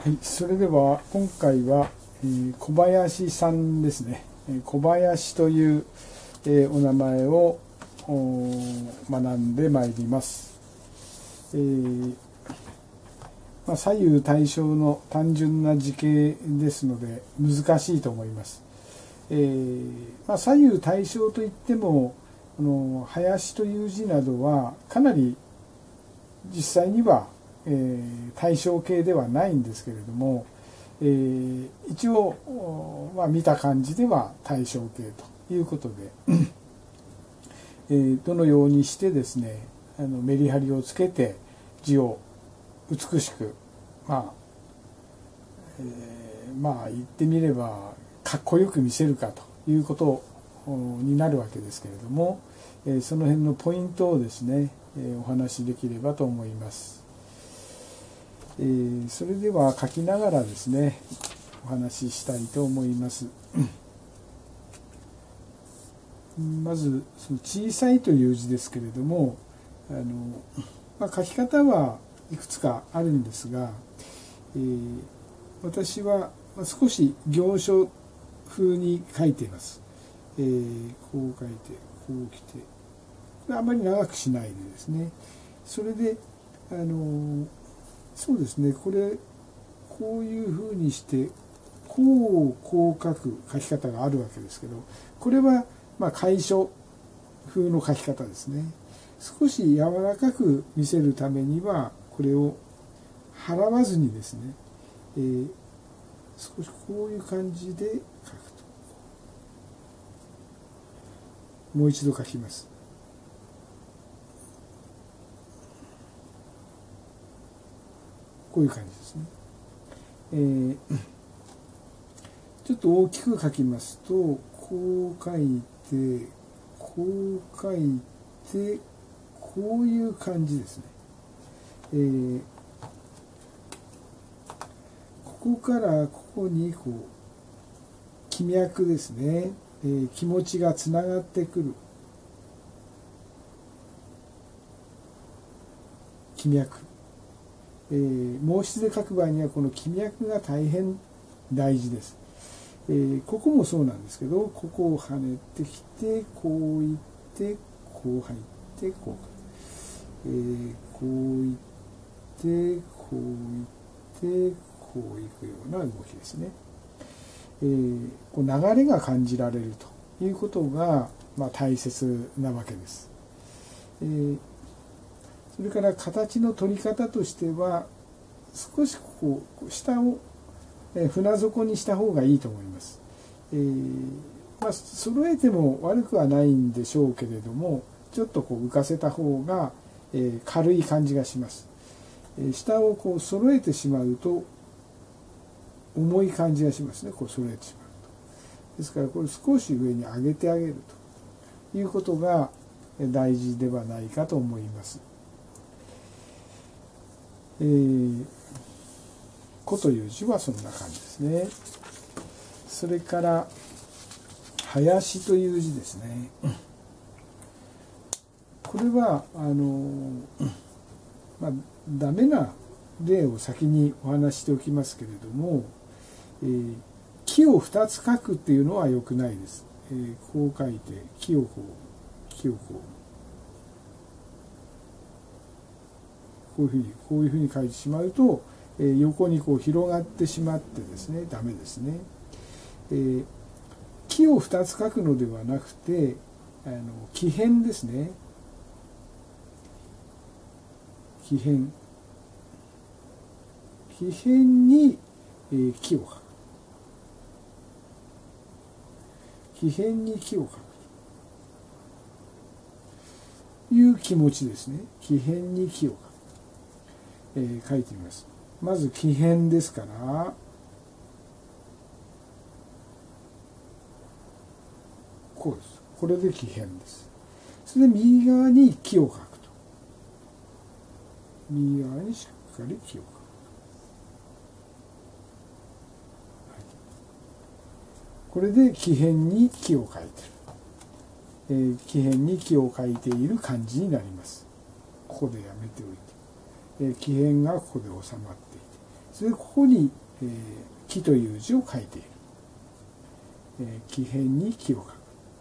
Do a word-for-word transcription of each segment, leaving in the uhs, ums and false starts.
はい、それでは今回は、えー、小林さんですね。小林という、えー、お名前を学んでまいります。えーまあ、左右対称の単純な字形ですので難しいと思います。えーまあ、左右対称といってもこの林という字などはかなり実際には、えー、対称形ではないんですけれども、えー、一応、まあ、見た感じでは対称形ということで、えー、どのようにしてですねあのメリハリをつけて字を美しくまあ、えー、まあ言ってみればかっこよく見せるかということになるわけですけれども、えー、その辺のポイントをですね、えー、お話しできればと思います。えー、それでは書きながらですねお話ししたいと思います。まずその小さいという字ですけれどもあの、まあ、書き方はいくつかあるんですが、えー、私は少し行書風に書いています。えー、こう書いてこう来てこれあまり長くしないでですねそれであのそうですねこれこういうふうにしてこうこう書く書き方があるわけですけどこれはまあ楷書風の書き方ですね。少し柔らかく見せるためにはこれを払わずにですね、えー、少しこういう感じで書くと。もう一度書きます。こういう感じですね。えー、ちょっと大きく書きますとこう書いてこう書いてこういう感じですね。えー、ここからここにこう気脈ですね、えー、気持ちがつながってくる気脈、えー、毛筆で書く場合にはこの気脈が大変大事です。えー、ここもそうなんですけどここを跳ねてきてこういってこう入ってこう、えー、こういってこういってこういくような動きですね。えー、こう流れが感じられるということが、まあ、大切なわけです。えー、それから形の取り方としては少しこう下を船底にした方がいいと思います。えーまあ、揃えても悪くはないんでしょうけれどもちょっとこう浮かせた方が、えー、軽い感じがします。えー、下をこう揃えてしまうと重い感じがしますね。こう揃えてしまうと。ですからこれ少し上に上げてあげるということが大事ではないかと思います。えー子という字はそんな感じですね。それから林という字ですね。これはあの、まあ、ダメな例を先にお話ししておきますけれども、えー、木をふたつ書くっていうのは良くないです。えー、こう書いて木をこう木をこうこういうふうにこういうふうに書いてしまうと横にこう広がってしまってですねダメですね。えー、木をふたつ書くのではなくてあの木偏ですね。木偏木偏に、えー、木を書く木偏に木を書くという気持ちですね。木偏に木を書く、えー、書いてみます。まず木偏ですからこうです。これで木偏です。それで右側に木を書くと右側にしっかり木を書く、はい、これで木偏に木を書いてる、えー、木偏に木を書いている感じになります。ここでやめておいて、えー、木偏がここで収まっていてそれでここに、えー、木という字を書いている。えー、木偏に木を書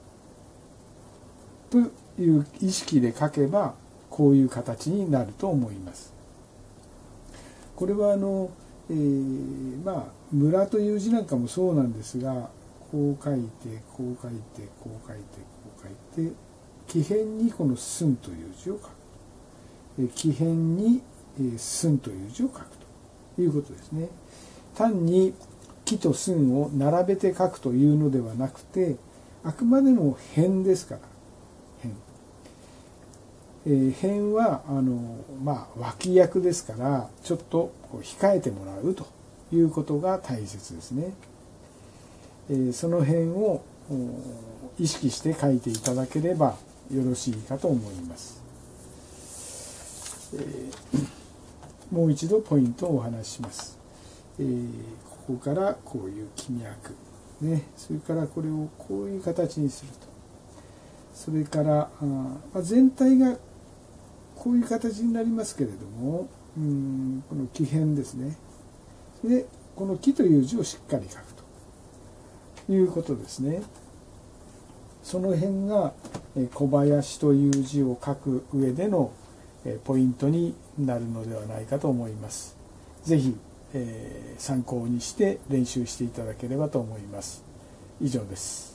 くという意識で書けばこういう形になると思います。これはあの、えー、まあ村という字なんかもそうなんですが、こう書いてこう書いてこう書いてこう書いて木偏にこの寸という字を書く。えー、木偏に、えー、寸という字を書くということですね。単に木と寸を並べて書くというのではなくて、あくまでも辺ですから、辺。えー、辺はあの、まあ、脇役ですから、ちょっとこう控えてもらうということが大切ですね。えー、その辺を意識して書いていただければよろしいかと思います。えー、もう一度ポイントをお話しします。えー、ここからこういう気脈、ね、それからこれをこういう形にすると、それからあ、まあ、全体がこういう形になりますけれども、うん、この木偏ですね。でこの木という字をしっかり書くということですね。その辺が小林という字を書く上でのポイントになるのではないかと思います。ぜひえー、参考にして練習していただければと思います。以上です。